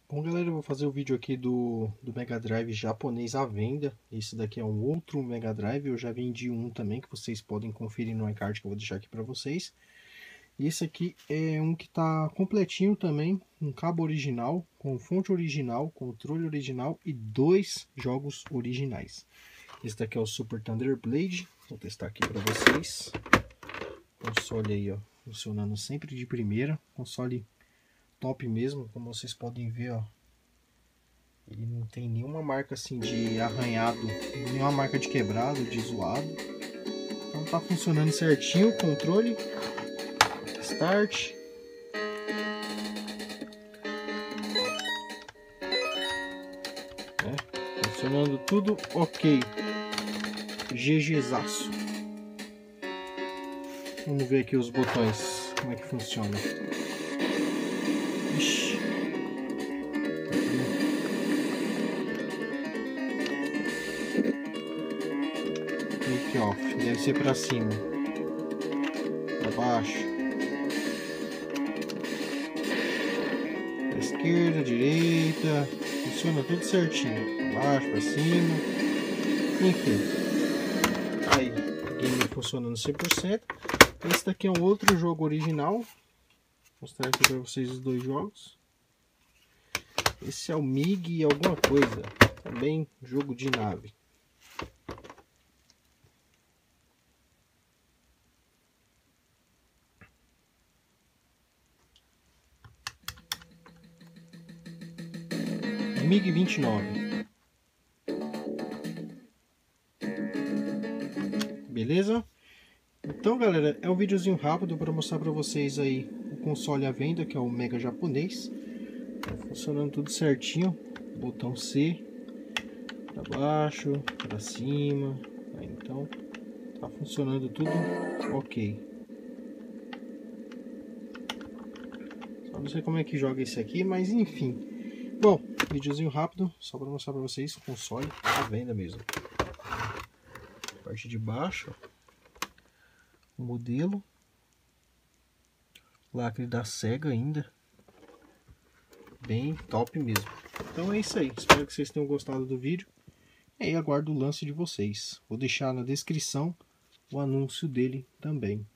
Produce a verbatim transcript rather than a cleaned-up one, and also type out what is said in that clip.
Bom, galera, eu vou fazer o vídeo aqui do, do Mega Drive japonês à venda. Esse daqui é um outro Mega Drive, eu já vendi um também, que vocês podem conferir no iCard que eu vou deixar aqui para vocês. E esse aqui é um que está completinho também, um cabo original, com fonte original, controle original e dois jogos originais. Esse daqui é o Super Thunder Blade, vou testar aqui para vocês. Console aí, ó, funcionando sempre de primeira, console top mesmo, como vocês podem ver, ó. Ele não tem nenhuma marca assim de arranhado, nenhuma marca de quebrado, de zoado. Então tá funcionando certinho o controle. Start. É, funcionando tudo ok. GGzaço. Vamos ver aqui os botões, como é que funciona. Ixi. Take off, deve ser para cima, para baixo, para esquerda, direita, funciona tudo certinho, baixo, para cima, enfim. Aí, game funcionando cem por cento. Esse daqui é um outro jogo original, vou mostrar aqui para vocês os dois jogos. Esse é o M I G alguma coisa, também jogo de nave. M I G vinte e nove. Beleza? Então, galera, é um videozinho rápido para mostrar para vocês aí o console à venda, que é o Mega japonês. Tá funcionando tudo certinho. Botão C para baixo, para cima. Aí, então, tá funcionando tudo ok. Só não sei como é que joga esse aqui, mas enfim. Bom, videozinho rápido, só para mostrar para vocês o console à venda mesmo. Parte de baixo, o modelo, lacre da Sega ainda, bem top mesmo. Então é isso aí, espero que vocês tenham gostado do vídeo e aí aguardo o lance de vocês. Vou deixar na descrição o anúncio dele também.